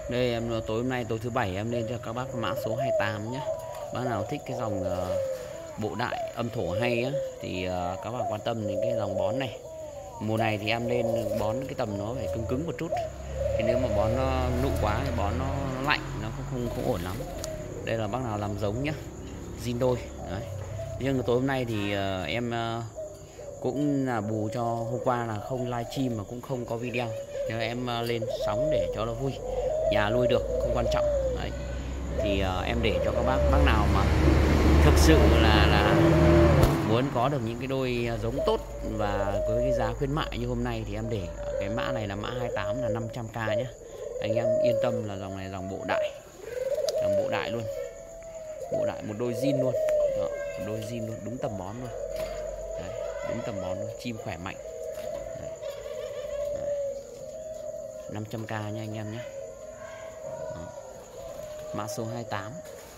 Đây em tối hôm nay tối thứ bảy em lên cho các bác mã số 28 nhé. Bác nào thích cái dòng bộ đại âm thổ hay á thì các bạn quan tâm đến cái dòng bón này. Mùa này thì em lên bón cái tầm nó phải cứng cứng một chút. Thì nếu mà bón nó nụ quá thì bón nó lạnh nó không ổn lắm. Đây là bác nào làm giống nhá, zin đôi đấy. Nhưng tối hôm nay thì em cũng là bù cho hôm qua là không live stream mà cũng không có video, nhưng em lên sóng để cho nó vui, nhà nuôi được không quan trọng đấy. Thì em để cho các bác nào mà thực sự là muốn có được những cái đôi giống tốt và với cái giá khuyến mại như hôm nay thì em để cái mã này là mã 28 là 500k nhé. Anh em yên tâm là dòng này dòng bộ đại luôn, bộ đại một đôi zin luôn. Đó, một đôi zin luôn, đúng tầm bón luôn. Đấy, đúng tầm bón luôn, chim khỏe mạnh. Đấy. Đấy. 500k nha anh em nhé. Đó. Mã số 28.